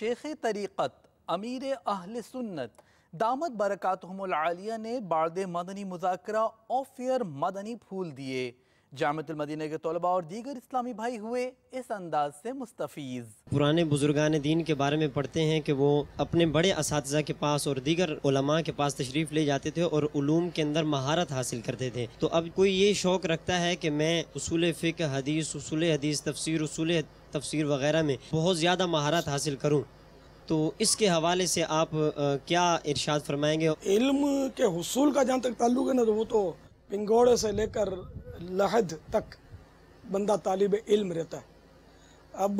शेख तरीक़त अमीर अहले सुन्नत दामत बरकातुहुमुल आलिया ने बारदे मदनी मुज़ाकरा ऑफ ईयर मदनी फूल दिए। जामिया-तुल-मदीना के तलबा और दीगर इस्लामी भाई हुए इस अंदाज से मुस्तफ़ीज़। पुराने बुजुर्गान दीन के बारे में पढ़ते हैं कि वो अपने बड़े असातिज़ा के पास और दीगर उलमा के पास तशरीफ़ ले जाते थे और उलूम के अंदर महारत हासिल करते थे। तो अब कोई ये शौक़ रखता है कि मैं उसूल फ़िक़्ह, उसूल हदीस, उसूल तफसीर वग़ैरह में बहुत ज़्यादा महारत हासिल करूँ, तो इसके हवाले से आप क्या इरशाद फरमाएंगे? इल्म के हुसूल का जहाँ तक ताल्लुक़ है ना, तो वो तो पिंगोड़े से लेकर लहद तक बंदा तालिब इल्म रहता है। अब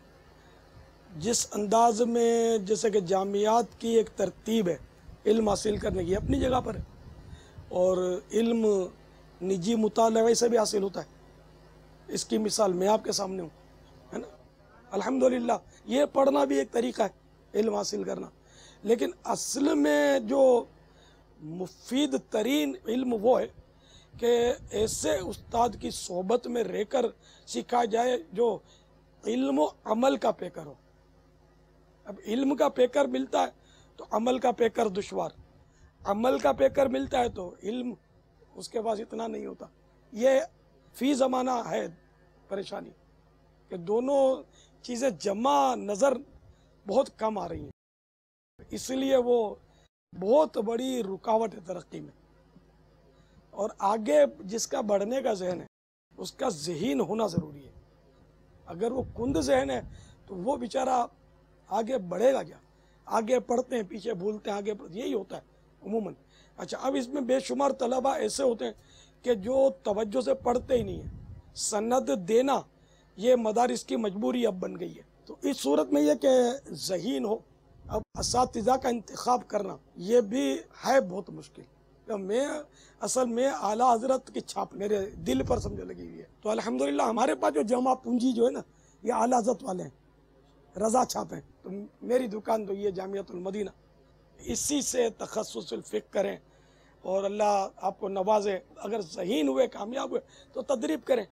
जिस अंदाज में जैसे कि जामियात की एक तरतीब है इल्म हासिल करने की, अपनी जगह पर है, और इल्म निजी मुताले से भी हासिल होता है। इसकी मिसाल मैं आपके सामने हूँ, है ना। अल्हम्दुलिल्लाह, ये पढ़ना भी एक तरीका है इल्म हासिल करना, लेकिन असल में जो मुफीद तरीन इल्म वो है कि ऐसे उस्ताद की सोहबत में रहकर सीखा जाए जो इल्म अमल का पेकर हो। अब इल्म का पेकर मिलता है तो अमल का पेकर दुश्वार, अमल का पेकर मिलता है तो इल्म उसके पास इतना नहीं होता। ये फी ज़माना है परेशानी कि दोनों चीज़ें जमा नज़र बहुत कम आ रही हैं, इसलिए वो बहुत बड़ी रुकावट है तरक्की में। और आगे जिसका बढ़ने का जहन है उसका ज़हीन होना ज़रूरी है। अगर वो कुंद जहन है तो वो बेचारा आगे बढ़ेगा क्या? आगे पढ़ते हैं, पीछे भूलते हैं, आगे यही होता है उमूमन। अच्छा, अब इसमें बेशुमार तलबा ऐसे होते हैं कि जो तवज्जो से पढ़ते ही नहीं है, सनद देना ये मदारिस की मजबूरी अब बन गई है। तो इस सूरत में यह कि ज़हीन हो, अब असातिज़ा का इंतखाब करना ये भी है बहुत मुश्किल। तो मैं असल में आला हजरत की छाप मेरे दिल पर समझ लगी हुई है। तो अल्हम्दुलिल्लाह हमारे पास जो जमा पूंजी जो है ना, ये आला हजरत वाले हैं, रज़ा छाप हैं। तो मेरी दुकान तो ये जामिया-तुल-मदीना, इसी से तखस्सुस फ़िक़्ह करें और अल्लाह आपको नवाजे। अगर ज़हीन हुए, कामयाब हुए तो तदरीब करें।